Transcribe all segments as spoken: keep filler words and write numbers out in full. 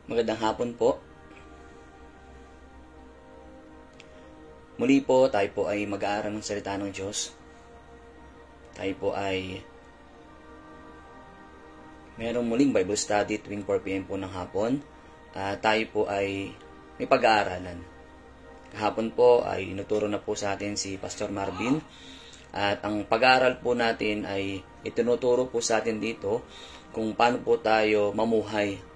Magandang hapon po. Muli po, tayo po ay mag-aaral ng salita ng Diyos. Tayo po ay merong muling Bible study tuwing four p m po ng hapon. Uh, tayo po ay may pag-aaralan. Kahapon po ay inuturo na po sa atin si Pastor Marvin. At ang pag-aaral po natin ay itinuturo po sa atin dito kung paano po tayo mamuhay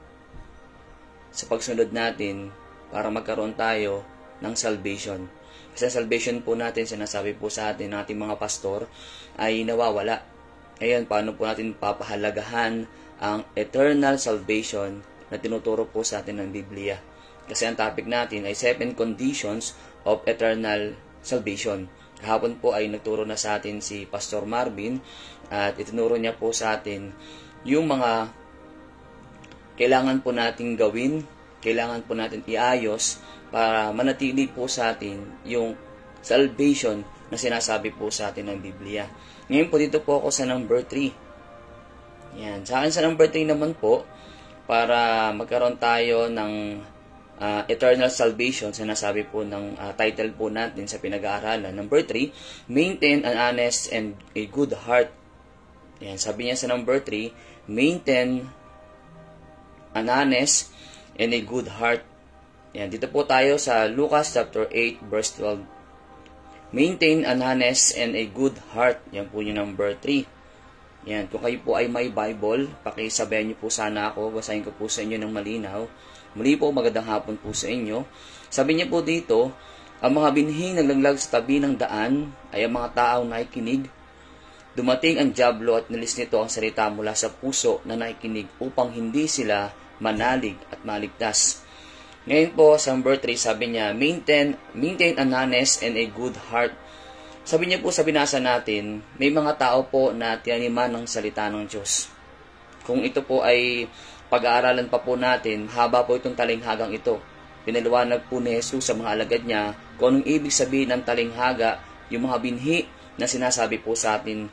sa pagsunod natin para magkaroon tayo ng salvation. Kasi salvation po natin, sinasabi po sa atin ng ating mga pastor, ay nawawala. Ayan, paano po natin papahalagahan ang eternal salvation na tinuturo po sa atin ng Biblia. Kasi ang topic natin ay seven conditions of eternal salvation. Kahapon po ay nagturo na sa atin si Pastor Marvin at itinuro niya po sa atin yung mga kailangan po nating gawin, kailangan po natin iayos para manatili po sa atin yung salvation na sinasabi po sa atin ng Biblia. Ngayon po dito po ako sa number three. Yan. Sa akin sa number three naman po, para magkaroon tayo ng uh, eternal salvation, sinasabi po ng uh, title po natin sa pinag-aaralan. Number three, maintain an honest and a good heart. Yan. Sabi niya sa number three, maintain an honest and a good heart. Yan, dito po tayo sa Lucas chapter eight verse twelve. Maintain an honest and a good heart. Yan po yung number three. Yan, kung kayo po ay may Bible, pakisabayan niyo po sana ako, basahin ko po sa inyo ng malinaw. Muli po, magandang hapon po sa inyo. Sabi niya po dito, ang mga binhing naglaglag sa tabi ng daan ay ang mga taong nakikinig. Dumating ang dyablo at nilis nito ang salita mula sa puso na nakikinig upang hindi sila manalig at maligtas. Ngayon po, sa number three, sabi niya, maintain, maintain an honest and a good heart. Sabi niya po sa binasa natin, may mga tao po na tinaniman ng salita ng Diyos. Kung ito po ay pag-aaralan pa po natin, haba po itong talinghagang ito. Pinaliwanag po ni Jesus sa mga alagad niya kung anong ibig sabihin ng talinghaga, yung mga binhi na sinasabi po sa atin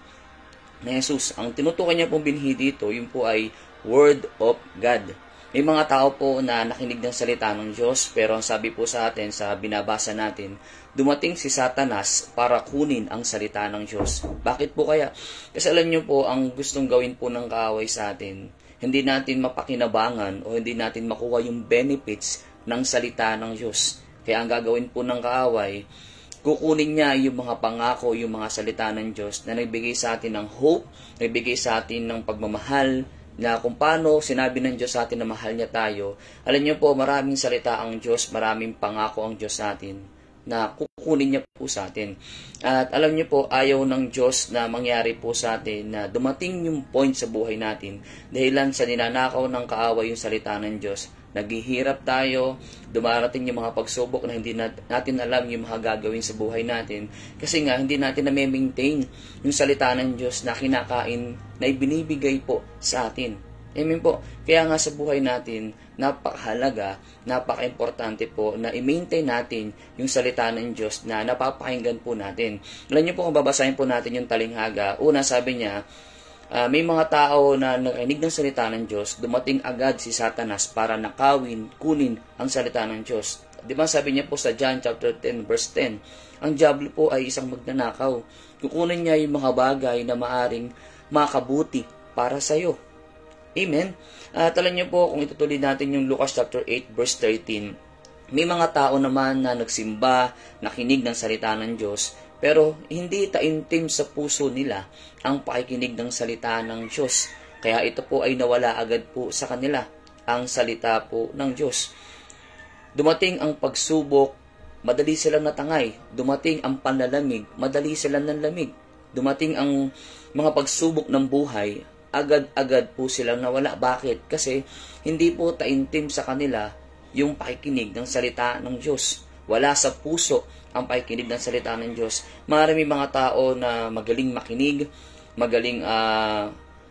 ni Jesus. Ang tinutukoy niya pong binhi dito, yun po ay Word of God. May mga tao po na nakinig ng salita ng Diyos, pero ang sabi po sa atin sa binabasa natin, dumating si Satanas para kunin ang salita ng Diyos. Bakit po kaya? Kasi alam niyo po, ang gustong gawin po ng kaaway sa atin, hindi natin mapakinabangan o hindi natin makuha yung benefits ng salita ng Diyos. Kaya ang gagawin po ng kaaway, kukunin niya yung mga pangako, yung mga salita ng Diyos na nagbigay sa atin ng hope, nagbigay sa atin ng pagmamahal, na kung paano sinabi ng Diyos sa atin na mahal niya tayo. Alam niyo po, maraming salita ang Diyos, maraming pangako ang Diyos sa atin na kukunin niya po sa atin. At alam niyo po, ayaw ng Diyos na mangyari po sa atin na dumating yung point sa buhay natin dahilan sa ninanakaw ng kaaway yung salita ng Diyos. Naghihirap tayo, dumarating yung mga pagsubok na hindi natin alam yung mga gagawin sa buhay natin. Kasi nga, hindi natin na-maintain yung salita ng Diyos na kinakain, na ibinibigay po sa atin. Amen po. Kaya nga sa buhay natin, napakahalaga, napaka-importante po na i-maintain natin yung salita ng Diyos na napapakinggan po natin. Alam niyo po kung babasahin po natin yung talinghaga, una sabi niya, Uh, may mga tao na nakinig ng salita ng Diyos, dumating agad si Satanas para nakawin, kunin ang salita ng Diyos. Di ba sabi niya po sa John chapter ten verse ten, ang diablo po ay isang magnanakaw. Kukunin niya yung mga bagay na maaring makabuti para sa iyo. Amen? At uh, alam niyo po, kung itutuloy natin yung Lucas chapter eight verse thirteen, may mga tao naman na nagsimba, nakinig ng salita ng Diyos, pero hindi taimtim sa puso nila ang pakikinig ng salita ng Diyos. Kaya ito po ay nawala agad po sa kanila, ang salita po ng Diyos. Dumating ang pagsubok, madali silang natangay. Dumating ang panlalamig, madali silang nanlamig. Dumating ang mga pagsubok ng buhay, agad-agad po silang nawala. Bakit? Kasi hindi po taimtim sa kanila yung pakikinig ng salita ng Diyos. Wala sa puso ang pakikinig ng salita ng Diyos. Marami mga tao na magaling makinig, magaling uh,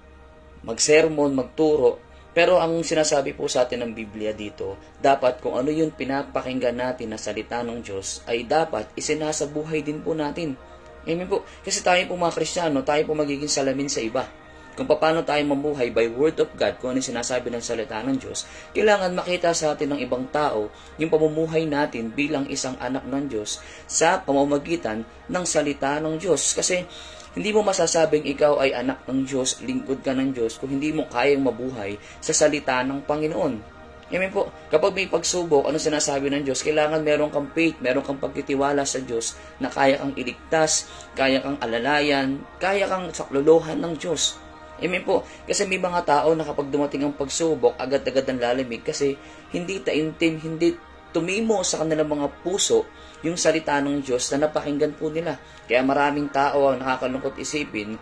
magsermon, magturo, pero ang sinasabi po sa atin ng Biblia dito, dapat kung ano yung pinapakinggan natin na salita ng Diyos, ay dapat isinasa buhay din po natin. Amen po. Kasi tayo po mga Kristiyano, tayo po magiging salamin sa iba. kung paano tayo mamuhay by word of God, kung ano yung sinasabi ng salita ng Diyos, kailangan makita sa atin ng ibang tao yung pamumuhay natin bilang isang anak ng Diyos sa pamamagitan ng salita ng Diyos. Kasi hindi mo masasabing ikaw ay anak ng Diyos, lingkod ka ng Diyos, kung hindi mo kayang mabuhay sa salita ng Panginoon. Amen po, kapag may pagsubok, ano sinasabi ng Diyos? Kailangan meron kang faith, meron kang pagtitiwala sa Diyos na kaya kang iligtas, kaya kang alalayan, kaya kang saklolohan ng Diyos. Amen po, kasi may mga tao na kapag dumating ang pagsubok, agad-agad ang lalamig kasi hindi taimtim, hindi tumimo sa kanilang mga puso yung salita ng Diyos na napakinggan po nila. Kaya maraming tao ang nakakalungkot isipin,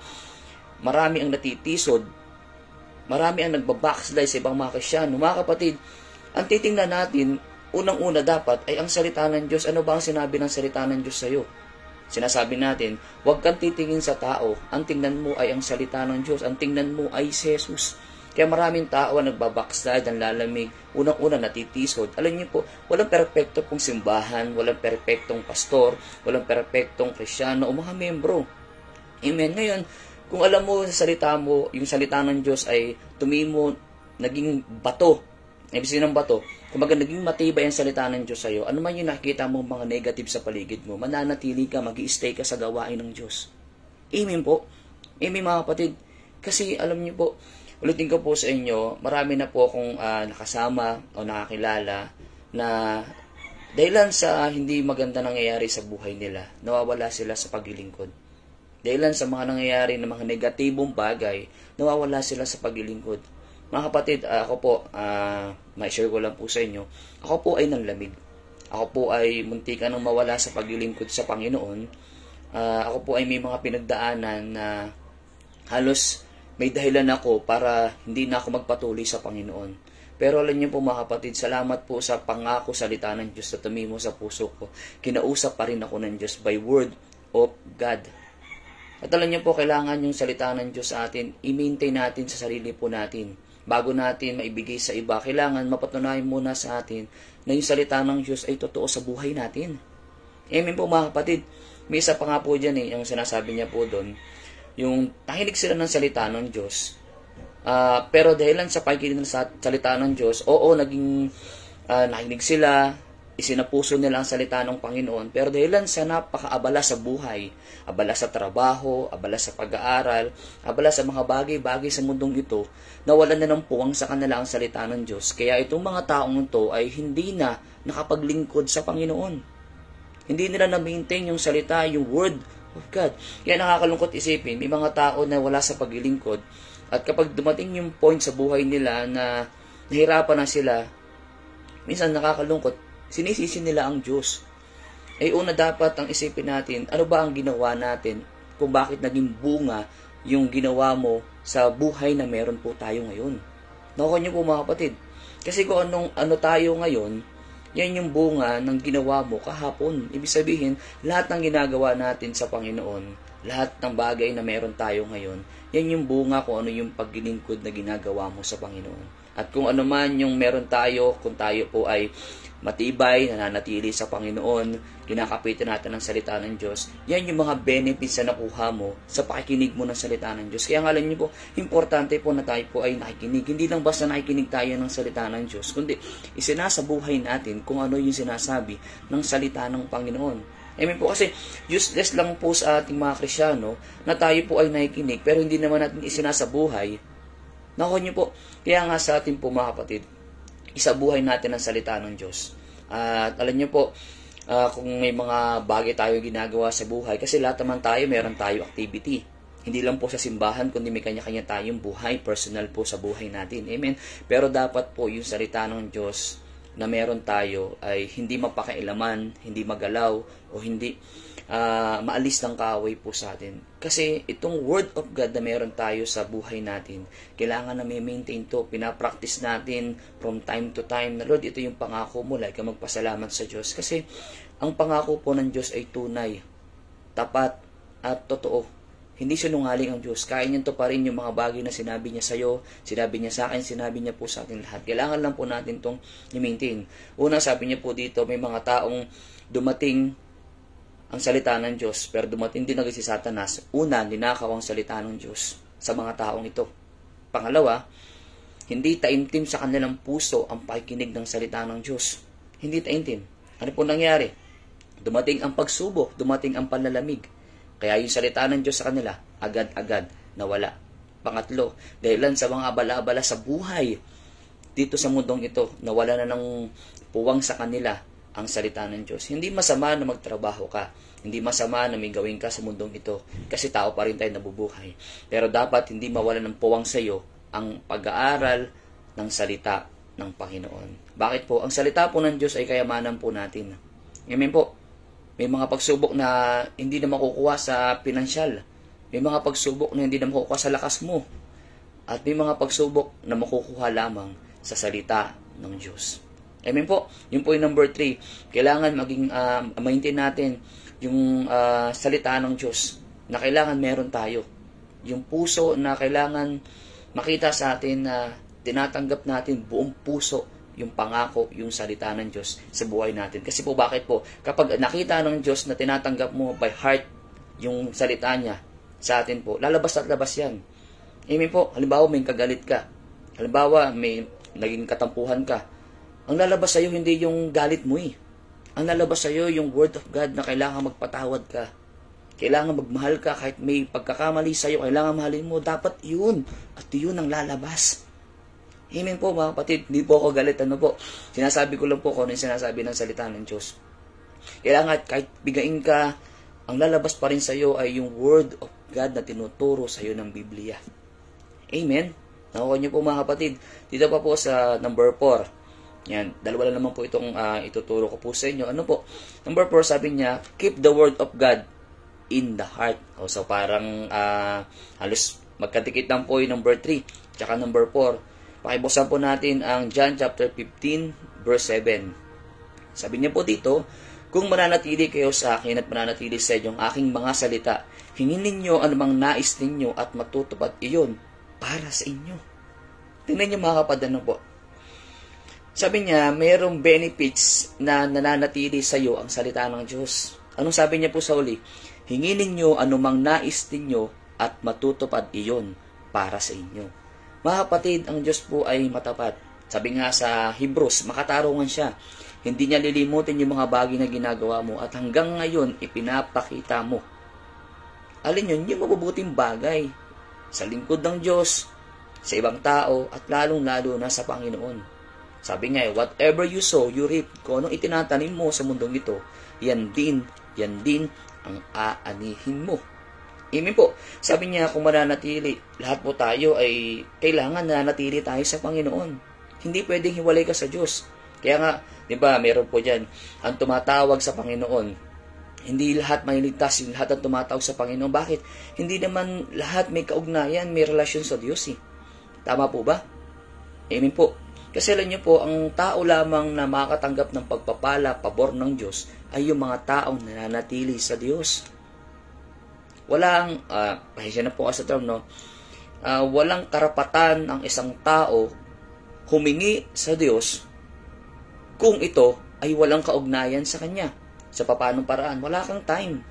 marami ang natitisod, marami ang nagbabackslide sa ibang mga Kristyano. Mga kapatid, ang titingnan natin, unang-una dapat ay ang salita ng Diyos. Ano ba ang sinabi ng salita ng Diyos sa iyo? Sinasabi natin, huwag kang titingin sa tao. Ang tingnan mo ay ang salita ng Diyos. Ang tingnan mo ay si Jesus. Kaya maraming tao ang nagbabackslide, ang lalamig, unang-una natitisod. Alam niyo po, walang perpekto pong simbahan, walang perpektong pastor, walang perpektong Kristyano o mga membro. Amen. Ngayon, kung alam mo sa salita mo, yung salita ng Diyos ay tumimo, naging bato. Ibig sabihin ng bato, kumbaga naging matibay ang salita ng Diyos sa iyo, ano man yung nakikita mo mga negative sa paligid mo, mananatili ka, mag-i-stay ka sa gawain ng Diyos. Amen po. Amen mga kapatid. Kasi alam niyo po, ulitin ko po sa inyo, marami na po akong uh, nakasama o nakakilala na dahilan sa hindi maganda nangyayari sa buhay nila, nawawala sila sa paglilingkod. Dahilan sa mga nangyayari na mga negatibong bagay, nawawala sila sa paglilingkod. Mga kapatid, uh, ako po, uh, ma-share ko lang po sa inyo, ako po ay nanlamig. Ako po ay muntikan ng mawala sa paglilingkod sa Panginoon. Uh, ako po ay may mga pinagdaanan na halos may dahilan ako para hindi na ako magpatuloy sa Panginoon. Pero alam niyo po mga kapatid, salamat po sa pangako salita ng Diyos na tumimo sa puso ko. Kinausap pa rin ako ng Diyos by word of God. At alam niyo po, kailangan yung salita ng Diyos sa atin, i-maintain natin sa sarili po natin. Bago natin maibigay sa iba, kailangan mapatunayan muna sa atin na yung salita ng Diyos ay totoo sa buhay natin. Amen po mga kapatid. May isa pa nga po dyan eh, yung sinasabi niya po doon, yung nakinig sila ng salita ng Diyos. Uh, pero dahilan sa pakikinig ng salita ng Diyos, oo, naging uh, nakinig sila, isinapuso nila ang salita ng Panginoon, pero dahilan sa napakaabala sa buhay, abala sa trabaho, abala sa pag-aaral, abala sa mga bagay-bagay sa mundong ito, nawalan na ng puwang sa kanila ang salita ng Diyos. Kaya itong mga taong ito ay hindi na nakapaglingkod sa Panginoon. Hindi nila na-maintain yung salita, yung word of God. Kaya nakakalungkot isipin, may mga tao na wala sa paglilingkod, at kapag dumating yung point sa buhay nila na nahirapan na sila, minsan nakakalungkot, sinisisi nila ang Diyos. Ay una dapat ang isipin natin, ano ba ang ginawa natin kung bakit naging bunga yung ginawa mo sa buhay na meron po tayo ngayon. Nakuha niyo po mga kapatid. Kasi kung anong, ano tayo ngayon, yan yung bunga ng ginawa mo kahapon. Ibig sabihin, lahat ng ginagawa natin sa Panginoon, lahat ng bagay na meron tayo ngayon, yan yung bunga kung ano yung paglilingkod na ginagawa mo sa Panginoon. At kung ano man yung meron tayo, kung tayo po ay matibay, nananatili sa Panginoon, kinakapitan natin ng salita ng Diyos, yan yung mga benefits na nakuha mo sa pakikinig mo ng salita ng Diyos. Kaya nga alam niyo po, importante po na tayo po ay nakikinig. Hindi lang basta nakikinig tayo ng salita ng Diyos, kundi isinasa buhay natin kung ano yung sinasabi ng salita ng Panginoon. Amen po, kasi useless lang po sa ating mga Kristyano na tayo po ay nakikinig pero hindi naman natin isinasa buhay. Nakuha niyo po, kaya nga sa ating po mga kapatid, isabuhay natin ang salita ng Diyos. At uh, alam niyo po, uh, kung may mga bagay tayo ginagawa sa buhay, kasi lahat naman tayo, meron tayo activity. Hindi lang po sa simbahan, kundi may kanya-kanya tayong buhay, personal po sa buhay natin. Amen? Pero dapat po yung salita ng Diyos na meron tayo ay hindi mapakailaman, hindi magalaw, o hindi uh, maalis ng kaaway po sa atin. Kasi itong word of God na meron tayo sa buhay natin, kailangan na may maintain to, pinapractice natin from time to time na Lord, ito yung pangako mo, like ka magpasalamat sa Diyos. Kasi ang pangako po ng Diyos ay tunay, tapat, at totoo. Hindi sinungaling ang Diyos. Kaya niya to pa rin yung mga bagay na sinabi niya sa'yo, sinabi niya sa akin, sinabi niya po sa atin lahat. Kailangan lang po natin itong i-maintain. Una, sabi niya po dito, may mga taong dumating ang salita ng Diyos, pero dumating din agad si Satanas. Una, ninakaw ang salita ng Diyos. sa mga taong ito. Pangalawa, hindi taimtim sa kanilang puso ang pakikinig ng salita ng Diyos. Hindi taimtim. Ano po nangyari? Dumating ang pagsubok, dumating ang panlalamig. Kaya yung salita ng Diyos sa kanila, agad-agad nawala. Pangatlo, dahilan sa mga abala-abala sa buhay dito sa mundong ito, nawala na ng puwang sa kanila ang salita ng Diyos. Hindi masama na magtrabaho ka. Hindi masama na may gawin ka sa mundong ito kasi tao pa rin tayo nabubuhay. Pero dapat hindi mawala ng puwang sa iyo ang pag-aaral ng salita ng Panginoon. Bakit po? Ang salita po ng Diyos ay kayamanan po natin. Amen po. May mga pagsubok na hindi na makukuha sa pinansyal. May mga pagsubok na hindi na makukuha sa lakas mo. At may mga pagsubok na makukuha lamang sa salita ng Diyos. Amen po. Yun po yung number three. Kailangan maging uh, maintain natin yung uh, salita ng Diyos na kailangan meron tayo. Yung puso na kailangan makita sa atin na tinatanggap natin buong puso yung pangako, yung salita ng Diyos sa buhay natin. Kasi po bakit po? Kapag nakita ng Diyos na tinatanggap mo by heart yung salita niya sa atin po, lalabas at labas yan. Amen po. Halimbawa may kagalit ka. Halimbawa may naging katampuhan ka. Ang lalabas sa'yo hindi yung galit mo eh. Ang lalabas sa'yo yung word of God na kailangan magpatawad ka. Kailangan magmahal ka kahit may pagkakamali sa'yo. Kailangan mahalin mo. Dapat yun. At yun ang lalabas. Amen po mga kapatid. Hindi po ako galit. Ano po? Sinasabi ko lang po kung ano yung sinasabi ng salita ng Diyos. Kailangan kahit bigain ka, ang lalabas pa rin sa'yo ay yung word of God na tinuturo sa'yo ng Biblia. Amen? Nakuha niyo po mga kapatid. Dito pa po sa number four. Yan, dalawa lang naman po itong uh, ituturo ko po sa inyo. Ano po? Number four, sabi niya, keep the word of God in the heart. O, so parang uh, halos magkadikit lang po yung number three. Tsaka number four. Pakibuksan po natin ang John chapter fifteen, verse seven. Sabi niya po dito, kung mananatili kayo sa akin at mananatili sa inyong aking mga salita, hingin ninyo anumang nais ninyo at matutupad iyon para sa inyo. Tingnan niyo mga kapatid, ano po? Sabi niya, mayroong benefits na nananatili sa iyo ang salita ng Diyos. Anong sabi niya po sa uli? Hingin ninyo anumang nais ninyo at matutupad iyon para sa inyo. Mga kapatid, ang Diyos po ay matapat. Sabi nga sa Hebrews, makatarungan siya. Hindi niya lilimutin yung mga bagay na ginagawa mo at hanggang ngayon ipinapakita mo. Alin yun? Yung mabubuting bagay sa lingkod ng Diyos, sa ibang tao at lalong-lalo na sa Panginoon. Sabi nga, whatever you sow, you reap. Kung anong itinatanim mo sa mundong ito, yan din, yan din ang aanihin mo. Amen po. Sabi niya, kung mananatili, lahat po tayo ay kailangan nananatili tayo sa Panginoon. Hindi pwedeng hiwalay ka sa Diyos. Kaya nga, di ba, meron po dyan, ang tumatawag sa Panginoon. Hindi lahat may ligtas, hindi lahat ang tumatawag sa Panginoon. Bakit? Hindi naman lahat may kaugnayan, may relasyon sa Diyos eh. Tama po ba? Amen po. Kasi alam niyo po, ang tao lamang na makakatanggap ng pagpapala, pabor ng Diyos, ay yung mga taong nananatili sa Diyos. Walang, uh, pahisya na po sa term, no? Uh, walang karapatan ang isang tao humingi sa Diyos kung ito ay walang kaugnayan sa Kanya. Sa papanong paraan, wala kang time.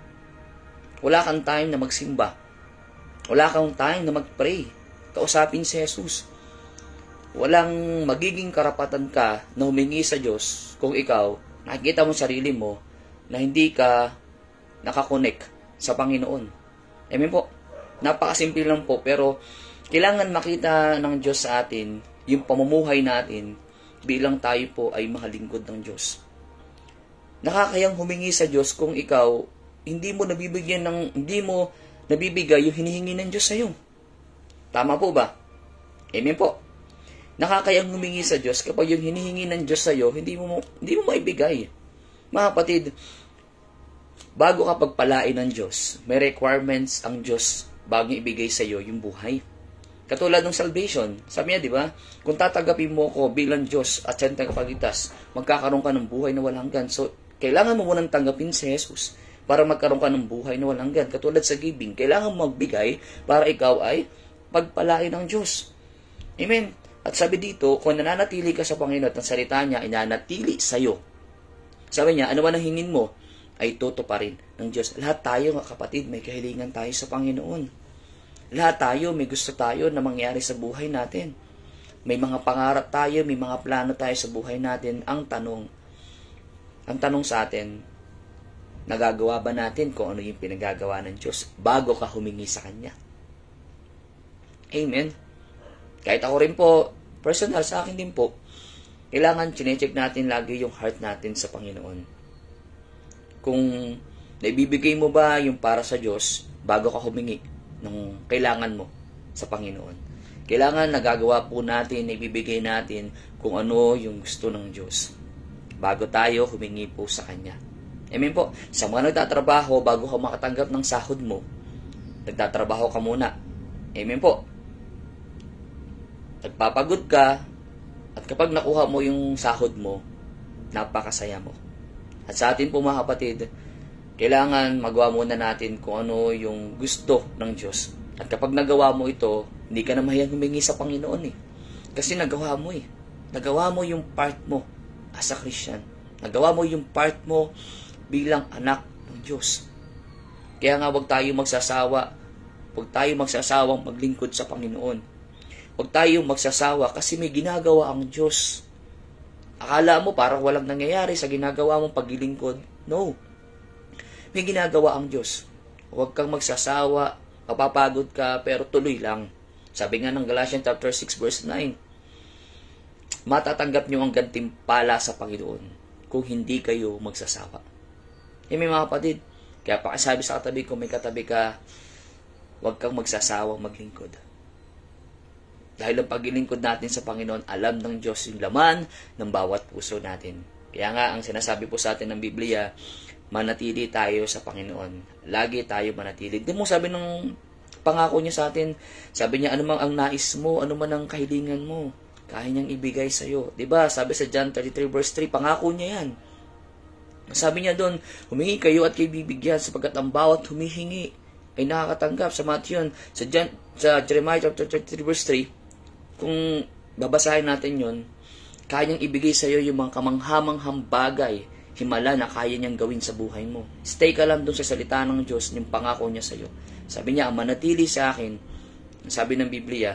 Wala kang time na magsimba. Wala kang time na magpray. Kausapin si Jesus. Walang magiging karapatan ka na humingi sa Diyos kung ikaw, nakikita mo sarili mo na hindi ka nakakonek sa Panginoon. Amen po. Napakasimple lang po, pero kailangan makita ng Diyos sa atin yung pamumuhay natin bilang tayo po ay makalingkod ng Diyos. Nakakayang humingi sa Diyos kung ikaw hindi mo nabibigyan ng hindi mo nabibigay yung hinihingi ng Diyos sa iyo. Tama po ba? Amen po. Nakakayang humingi sa Diyos kapag yung hinihingi ng Diyos sa iyo hindi mo hindi mo maibigay. Mga kapatid, bago ka pagpalain ng Diyos, may requirements ang Diyos bago ibigay sa iyo yung buhay. Katulad ng salvation, sabi niya, di ba? Kung tatanggapin mo ko bilang Diyos at siyang tagapagligtas, magkakaroon ka ng buhay na walang hanggan. So, kailangan mo munang tanggapin si Jesus para magkaroon ka ng buhay na walang hanggan. Katulad sa giving, kailangan mo magbigay para ikaw ay pagpalain ng Diyos. Amen? At sabi dito, kung nananatili ka sa Panginoon at ang salita niya ay nanatili sa iyo, sabi niya, ano man ang hingin mo, ay tutuparin ng Diyos. Lahat tayo, mga kapatid, may kahilingan tayo sa Panginoon. Lahat tayo, may gusto tayo na mangyari sa buhay natin. May mga pangarap tayo, may mga plano tayo sa buhay natin. Ang tanong, ang tanong sa atin, nagagawa ba natin kung ano yung pinagagawa ng Diyos bago ka humingi sa Kanya? Amen. Kahit ako rin po, personal sa akin din po, kailangan chinecheck natin lagi yung heart natin sa Panginoon. Kung naibibigay mo ba yung para sa Diyos bago ka humingi ng kailangan mo sa Panginoon. Kailangan nagagawa po natin, naibibigay natin kung ano yung gusto ng Diyos bago tayo humingi po sa Kanya. Amen po. Sa mga nagtatrabaho, bago ka makatanggap ng sahod mo, nagtatrabaho ka muna. Amen po. Nagpapagod ka, at kapag nakuha mo yung sahod mo, napakasaya mo. At sa atin po mga kapatid, kailangan magawa muna natin kung ano yung gusto ng Diyos. At kapag nagawa mo ito, hindi ka na mahiyang humingi sa Panginoon eh. Kasi nagawa mo eh. Nagawa mo yung part mo as a Christian. Nagawa mo yung part mo bilang anak ng Diyos. Kaya nga wag tayo magsasawa. Wag tayo magsasawang maglingkod sa Panginoon. Wag tayo magsasawa kasi may ginagawa ang Diyos. Akala mo parang walang nangyayari sa ginagawa mong paglilingkod. No. May ginagawa ang Diyos. Huwag kang magsasawa, mapapagod ka, pero tuloy lang. Sabi nga ng Galatians chapter six verse nine, matatanggap niyo ang gantimpala sa Panginoon kung hindi kayo magsasawa. Eh may mga kapatid, kaya pakisabi sa katabi ko, may katabi ka, huwag kang magsasawang maglingkod. Dahil ang paglilingkod natin sa Panginoon, alam ng Diyos yung laman ng bawat puso natin. Kaya nga, ang sinasabi po sa atin ng Biblia, manatili tayo sa Panginoon. Lagi tayo manatili. Hindi mo sabi ng pangako niya sa atin, sabi niya, ano man ang nais mo, ano man ang kahilingan mo, kaya niyang ibigay sa iyo. Diba? Sabi sa John thirty-three verse three, pangako niya yan. Sabi niya doon, humingi kayo at kayo bibigyan sapagkat ang bawat humihingi ay nakakatanggap. Sa Matthew, sa, John, sa Jeremiah chapter thirty-three verse three, kung babasahin natin yon, kaya niyang ibigay sa iyo yung mga kamanghamanghang bagay, himala na kaya niyang gawin sa buhay mo. Stay ka lang doon sa salita ng Diyos, yung pangako niya sa iyo. Sabi niya, manatili sa akin, sabi ng Biblia,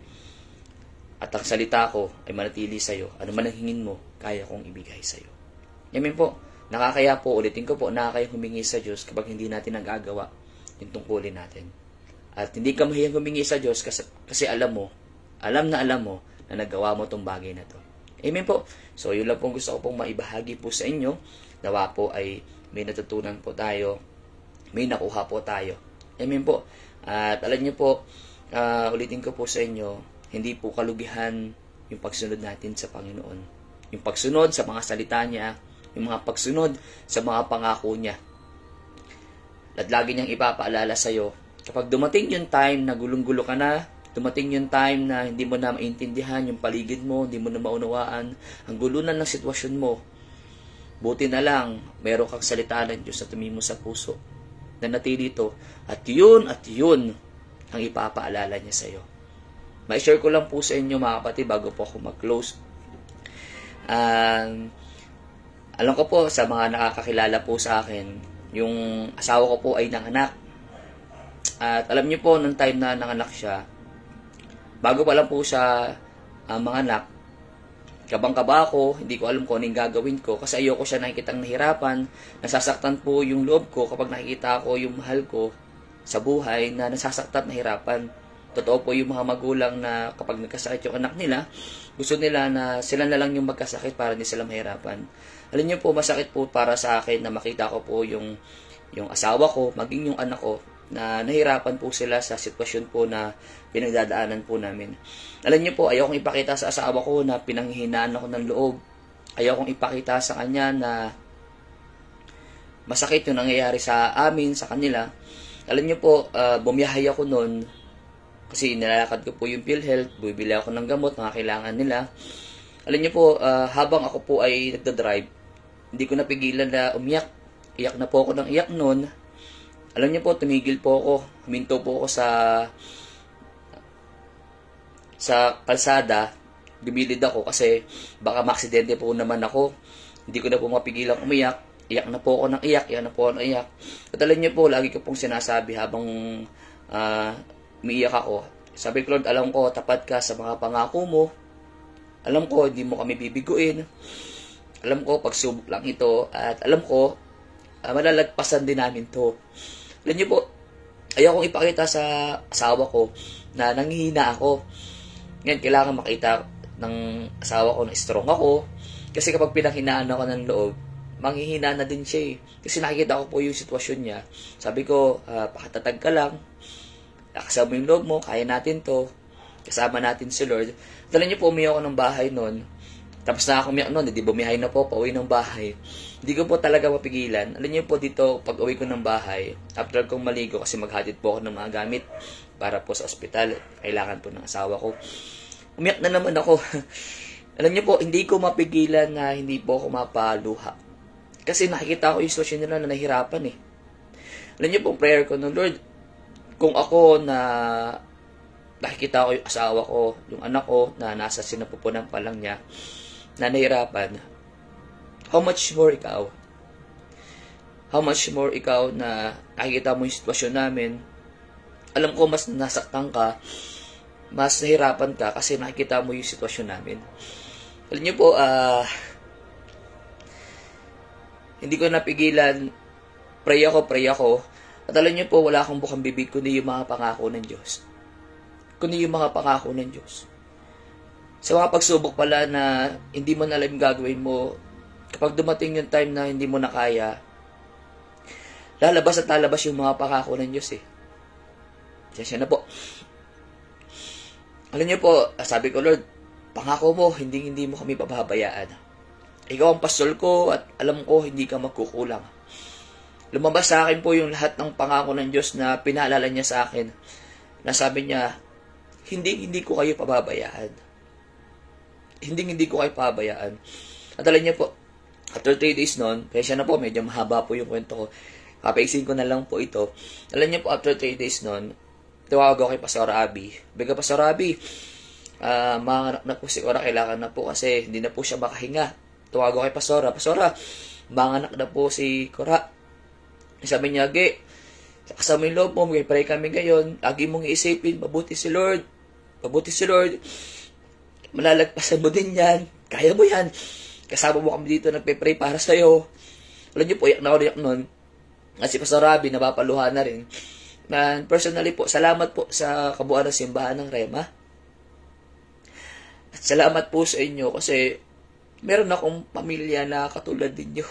at ang salita ko ay manatili sa iyo. Ano man ang hingin mo, kaya kong ibigay sa iyo. Yamin po, nakakaya po, ulitin ko po, nakakaya humingi sa Diyos kapag hindi natin nagagawa yung tungkulin natin. At hindi ka mahiyang humingi sa Diyos kasi, kasi alam mo, alam na alam mo na nagawa mo tong bagay na to. Amen po. So, yun lang pong gusto ko pong maibahagi po sa inyo. Nawa po ay may natutunan po tayo. May nakuha po tayo. Amen po. At alam niyo po, uh, ulitin ko po sa inyo, hindi po kalugihan yung pagsunod natin sa Panginoon. Yung pagsunod sa mga salita niya, yung mga pagsunod sa mga pangako niya. At lagi niyang ipapaalala sa iyo, kapag dumating yung time na gulong-gulo ka na, dumating yung time na hindi mo na maintindihan yung paligid mo, hindi mo na maunawaan ang gulunan ng sitwasyon mo, buti na lang, meron kang salita ng Diyos na tumimo sa puso, na natili ito, at yun, at yun, ang ipapaalala niya sa iyo. Ma-share ko lang po sa inyo mga kapatid, bago po ako mag-close. Um, alam ko po, sa mga nakakakilala po sa akin, yung asawa ko po ay nanganak. At alam niyo po, nung time na nanganak siya, bago pa lang po siya uh, manganak, kabang-kaba ako, hindi ko alam kung anong gagawin ko kasi ayoko siya nakikitang nahirapan, nasasaktan po yung loob ko kapag nakikita ko yung mahal ko sa buhay na nasasaktan at nahirapan. Totoo po yung mga magulang na kapag nagkasakit yung anak nila, gusto nila na sila na lang yung magkasakit para hindi sila mahirapan. Alam niyo po, masakit po para sa akin na makita ko po yung, yung asawa ko, maging yung anak ko, na nahirapan po sila sa sitwasyon po na pinagdadaanan po namin. Alam niyo po, ayaw kong ipakita sa asawa ko na pinanghihinaan ako ng loob. Ayaw kong ipakita sa kanya na masakit yung nangyayari sa amin, sa kanila. Alam niyo po, uh, bumiyahay ako noon kasi nilalakad ko po yung PhilHealth, bibili ako ng gamot, mga kailangan nila. Alam niyo po, uh, habang ako po ay nagdadrive, hindi ko napigilan na umiyak. Iyak na po ako ng iyak noon. Alam niyo po, tumigil po ako. Huminto po ako sa sa kalsada. Gumilid ako kasi baka maaksidente po naman ako. Hindi ko na po mapigilang umiyak. Iyak na po ako ng iyak. Iyak na po ako ng iyak. At alam niyo po, lagi ko pong sinasabi habang uh, umiiyak ako. Sabi ko, Lord, alam ko, tapat ka sa mga pangako mo. Alam ko, hindi mo kami bibiguin. Alam ko, pagsubok lang ito. At alam ko, uh, malalagpasan din namin to. Alam niyo po, ayaw kong ipakita sa asawa ko na nanghihina ako. Ngayon, kailangan makita ng asawa ko na strong ako. Kasi kapag pinanghinaan ako ng loob, manghihina na din siya eh. Kasi nakikita ko po yung sitwasyon niya. Sabi ko, uh, pakatatag ka lang. Lakasan mo yung loob mo, kaya natin to. Kasama natin si Lord. Dala niyo po, umiyak ako ng bahay noon. Tapos na ako umiyak noon, hindi bumihay na po, pauwi ng bahay. Hindi ko po talaga mapigilan. Alam niyo po dito, pag uwi ko ng bahay, after kong maligo, kasi maghatid po ako ng mga gamit para po sa ospital. Kailangan po ng asawa ko. Umiyak na naman ako. Alam niyo po, hindi ko mapigilan na hindi po ako mapaluha. Kasi nakikita ko yung sitwasyon nila na nahirapan eh. Alam niyo po, prayer ko no, Lord, kung ako na nakikita ko yung asawa ko, yung anak ko na nasa sinapupunan pa lang niya, na nahirapan, how much more ikaw? How much more ikaw na nakikita mo yung sitwasyon namin? Alam ko mas nasaktan ka, mas nahirapan ka kasi nakikita mo yung sitwasyon namin. Alam niyo po, ah, uh, hindi ko napigilan, pray ako, pray ako. At alam niyo po, wala akong bukang bibig kundi yung mga pangako ng Diyos. Kundi yung mga pangako ng Diyos. Sa mga pagsubok pala na hindi mo na alam yung gagawin mo, kapag dumating yung time na hindi mo na kaya, lalabas at lalabas yung mga pangako ng Diyos eh. Siya na po. Alam niyo po, sabi ko, Lord, pangako mo, hindi hindi mo kami pababayaan. Ikaw ang pastol ko at alam ko hindi ka magkukulang. Lumabas sa akin po yung lahat ng pangako ng Diyos na pinaalala niya sa akin. Na sabi niya, hindi hindi ko kayo pababayaan. Hindi hindi ko kayo pababayaan. At alam niyo po, after three days noon, kaya siya na po, medyo mahaba po yung kwento ko. Kapaiksin ko na lang po ito. Alam niyo po, after three days noon, tawag ako kay Pastor Abby. Biga, Pastor Abby, uh, mga anak na po si Cora, kailangan na po kasi hindi na po siya makahinga. Tawag ako kay Pastora, Pastora, mga anak na po si Cora. Sabi niya, Ge, kasama yung loob mo, mag-pray kami ngayon, lagi mong iisipin, mabuti si Lord, mabuti si Lord, malalagpasan mo din yan, kaya mo yan, kasama mo kami dito, nagpe-pray para sa'yo. Alam niyo po, iyak na ako iyak nun, at si Pastor Rabi, napapaluha na rin. And personally po, salamat po sa kabuuan ng simbahan ng Rema. At salamat po sa inyo kasi meron akong pamilya na katulad ninyo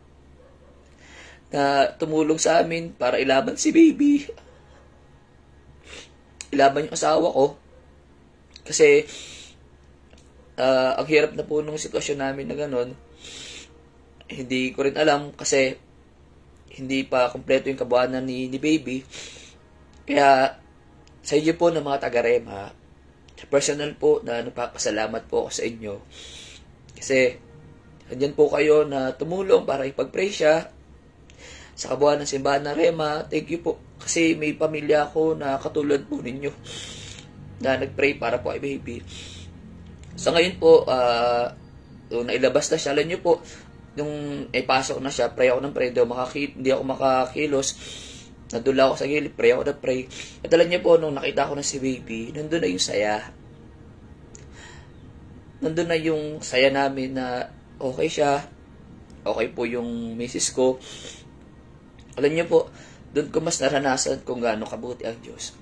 na tumulong sa amin para ilaban si baby. Ilaban yung asawa ko. Kasi uh, ang hirap na po nung sitwasyon namin na gano'n. Hindi ko rin alam kasi hindi pa kompleto yung kabuhanan ni, ni baby. Kaya sa inyo po ng mga taga-Rema, personal po na nagpapasalamat po ako sa inyo. Kasi, andyan po kayo na tumulong para ipag-pray siya sa kabuuan ng simbahan ng Rema. Thank you po. Kasi may pamilya ako na katulad po ninyo na nag-pray para po kay baby. Sa ngayon po, uh, nung nailabas na siya, alam nyo po, nung ipasok na siya, pray ako ng pray, hindi ako, makaki- hindi ako makakilos. Nadula ako sa gilid, pray ako na pray. At alam nyo po, nung nakita ko na si baby, nandun na yung saya. Nandun na yung saya namin na okay siya, okay po yung misis ko. Alam niyo po, doon ko mas naranasan kung gaano kabuti ang Diyos.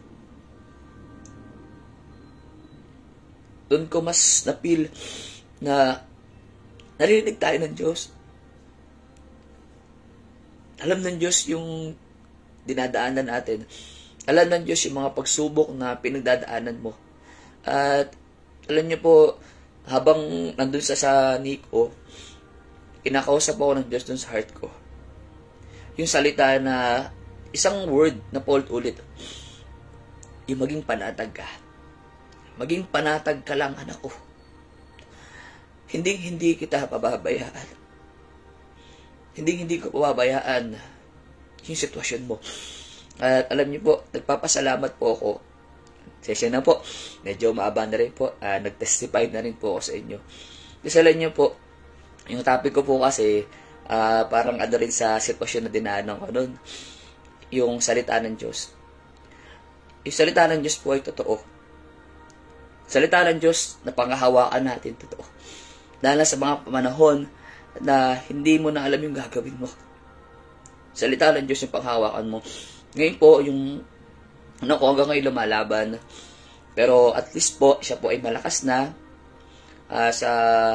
Doon ko mas napil na narinig tayo ng Diyos. Alam ng Diyos yung dinadaanan natin. Alam ng Diyos yung mga pagsubok na pinagdadaanan mo. At alam niyo po, habang nandun sa sa Nico, kinakausap ako ng Diyos dun sa heart ko. Yung salita na, isang word na paulit-ulit, yung maging panatag ka. Maging panatag ka lang, anak ko. Hindi, hindi kita pababayaan. Hindi, hindi ko pababayaan yung sitwasyon mo. At alam niyo po, nagpapasalamat po ako. Session na po. Medyo maaba na rin po. Uh, nag-testify na rin po ako sa inyo. Kasi alam niyo po, yung topic ko po kasi, uh, parang ano rin sa sitwasyon na dinaanan ko nun. Yung salita ng Diyos. yung salita ng Diyos po ay totoo. Salita ng Diyos na pangahawakan natin, totoo. Dahil sa mga panahon na hindi mo na alam yung gagawin mo. Salita ng Diyos yung panghawakan mo. Ngayon po, yung ano ko hanggang ngayon lumalaban. Pero at least po, siya po ay malakas na uh, sa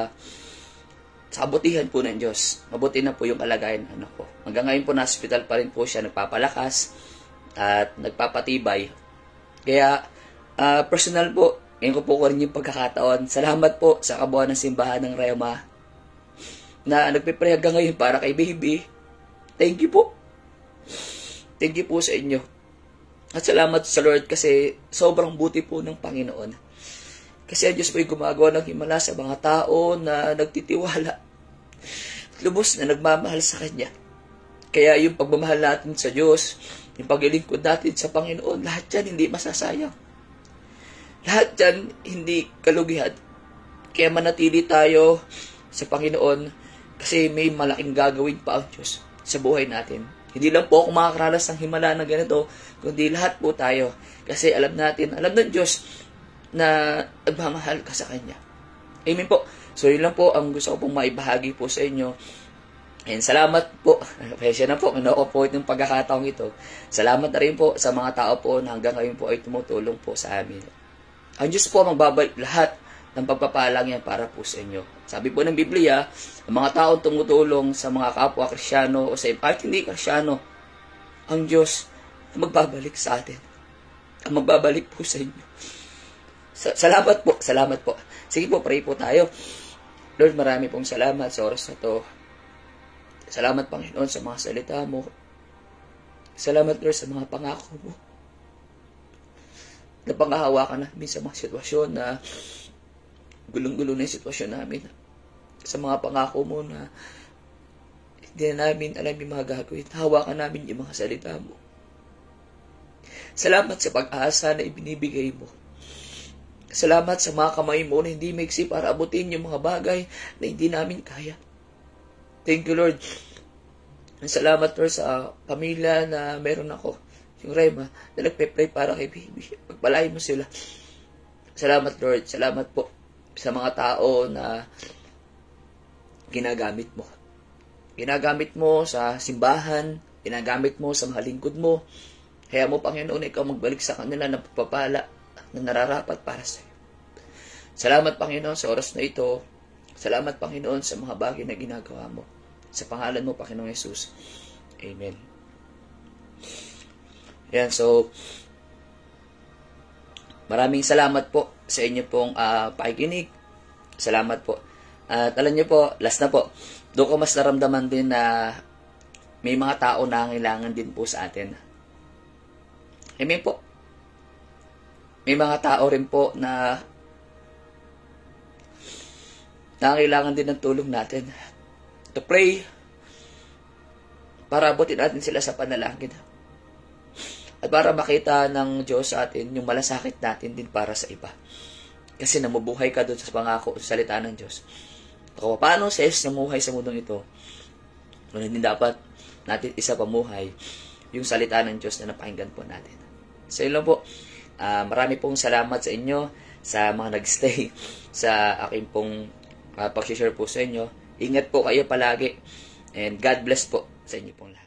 sa kabutihan po ng Diyos. Mabuti na po yung kalagayan ng anak ko. Hanggang ngayon po na hospital pa rin po siya nagpapalakas at nagpapatibay. Kaya uh, personal po, ngayon ko po ko rin yung pagkakataon. Salamat po sa kabuuan ng simbahan ng Rema na nagpipray hanggang ngayon para kay baby. Thank you po. Thank you po sa inyo. At salamat sa Lord kasi sobrang buti po ng Panginoon. Kasi ang Diyos po ay gumagawa ng himala sa mga tao na nagtitiwala. Lubos na nagmamahal sa Kanya. Kaya yung pagmamahal natin sa Diyos, yung paglilingkod natin sa Panginoon, lahat yan hindi masasayang. Lahat yan hindi kalugihan. Kaya manatili tayo sa Panginoon kasi may malaking gagawin pa ang Diyos sa buhay natin. Hindi lang po ako makakaranas ng himala na ganito, kundi lahat po tayo. Kasi alam natin, alam ng Diyos na nagmamahal ka sa Kanya. Amen po. So yun lang po ang gusto ko pong maibahagi po sa inyo. And salamat po. Pasensya na po, kinuha po itong pagkakataong ito. Salamat na rin po sa mga tao po na hanggang ngayon po ay tumutulong po sa amin. Ang Diyos po magbabalik lahat ng pagpapalang yan para po sa inyo. Sabi po ng Biblia, ang mga taong tumutulong sa mga kapwa Krisyano o sa kahit hindi Krisyano, ang Diyos magbabalik sa atin. Ang magbabalik po sa inyo. Sa- salamat po, salamat po. Sige po, pray po tayo. Lord, marami pong salamat sa oras na to. Salamat, Panginoon, sa mga salita mo. Salamat, Lord, sa mga pangako mo. Napangahawakan namin sa mga sitwasyon na gulong-gulo na yung sitwasyon namin. Sa mga pangako mo na hindi na namin alam yung mga gagawin. Hawakan namin yung mga salita mo. Salamat sa pag-asa na ibinibigay mo. Salamat sa mga kamay mo na hindi maiksi para abutin yung mga bagay na hindi namin kaya. Thank you, Lord. Salamat, Lord, sa pamilya na meron ako. Yung Rema, na nagpe-pray para kay baby. Pagpalain mo sila. Salamat, Lord. Salamat po sa mga tao na ginagamit mo. Ginagamit mo sa simbahan, ginagamit mo sa mga lingkod mo. Kaya mo, Panginoon, ikaw magbalik sa kanila na papapala na nararapat para sa iyo. Salamat, Panginoon, sa oras na ito. Salamat, Panginoon, sa mga bagay na ginagawa mo. Sa pangalan mo, Panginoong Yesus. Amen. Yan, so, maraming salamat po sa inyo pong uh, pakikinig. Salamat po. At alam niyo po, last na po, doon ko mas naramdaman din na may mga tao na kailangan din po sa atin. Amen po. May mga tao rin po na nangangailangan din ng tulong natin. To pray para abutin natin sila sa panalangin. At para makita ng Diyos sa atin yung malasakit natin din para sa iba. Kasi namubuhay ka doon sa pangako, sa salita ng Diyos. Kung paano sa Jesus namuhay sa mundong ito, ngunit hindi dapat natin isa pamuhay yung salita ng Diyos na napakinggan po natin. So yun lang po. Uh, marami pong salamat sa inyo sa mga nagstay sa aking pong uh, pag-share po sa inyo. Ingat po kayo palagi and God bless po sa inyo pong lahat.